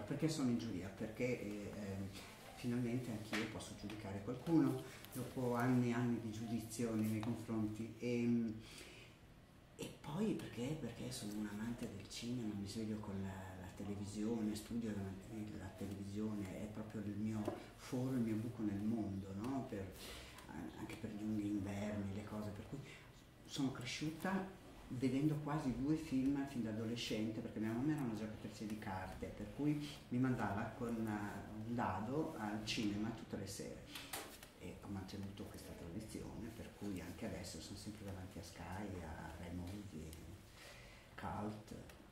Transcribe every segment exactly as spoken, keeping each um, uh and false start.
perché sono in giuria? Perché eh, finalmente anch'io posso giudicare qualcuno dopo anni e anni di giudizio nei miei confronti. E, e poi perché? Perché sono un amante del cinema, mi sveglio con la, la televisione, studio davanti alla televisione, è proprio il mio foro, il mio buco nel mondo, no? Per, anche per gli lunghi inverni, le cose, per cui sono cresciuta vedendo quasi due film fin da adolescente, perché mia mamma era una giocatrice di carte, per cui mi mandava con un dado al cinema tutte le sere e ho mantenuto questa tradizione, per cui anche adesso sono sempre davanti a Sky, a Rai Movie, Cult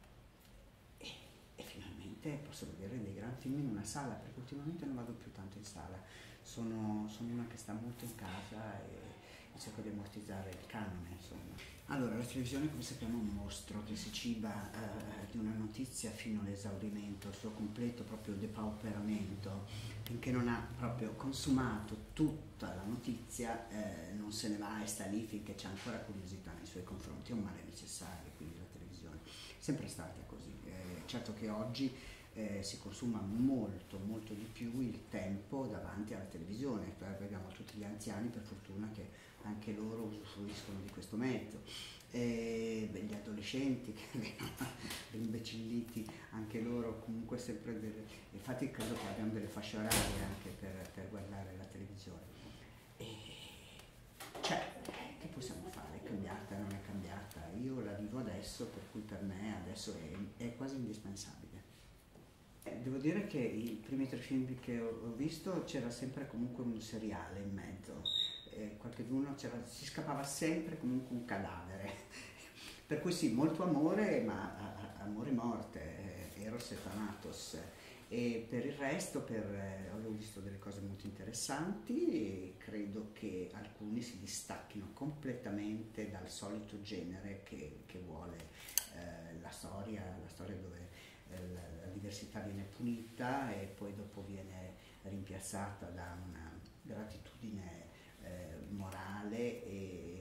e, e finalmente posso vedere dei gran film in una sala, perché ultimamente non vado più tanto in sala, sono, sono una che sta molto in casa e cerco di ammortizzare il canone, insomma. Allora, la televisione, come sappiamo, è un mostro che si ciba eh, di una notizia fino all'esaurimento, il suo completo proprio depauperamento. Finché non ha proprio consumato tutta la notizia, eh, non se ne va e sta lì finché c'è ancora curiosità nei suoi confronti. È un male necessario, quindi la televisione è sempre stata così. Eh, certo che oggi Eh, si consuma molto molto di più il tempo davanti alla televisione, vediamo tutti gli anziani, per fortuna che anche loro usufruiscono di questo mezzo, eh, gli adolescenti che vengono imbecilliti, anche loro comunque sempre delle, infatti credo che abbiamo delle fasce orarie anche per, per guardare la televisione. E, cioè, che possiamo fare? È cambiata, non è cambiata? Io la vivo adesso, per cui per me adesso è, è quasi indispensabile. Devo dire che i primi tre film che ho visto c'era sempre comunque un seriale in mezzo, eh, qualcheduno c'era, si scappava sempre comunque un cadavere, per cui sì, molto amore, ma amore morte, eh, Eros e Thanatos, e per il resto per, eh, avevo visto delle cose molto interessanti e credo che alcuni si distacchino completamente dal solito genere che, che vuole eh, la storia, la storia dove la diversità viene punita e poi dopo viene rimpiazzata da una gratitudine eh, morale e,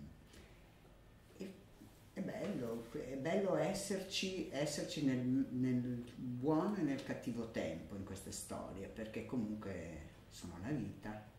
e è bello, è bello esserci, esserci nel, nel buono e nel cattivo tempo in queste storie, perché comunque sono la vita.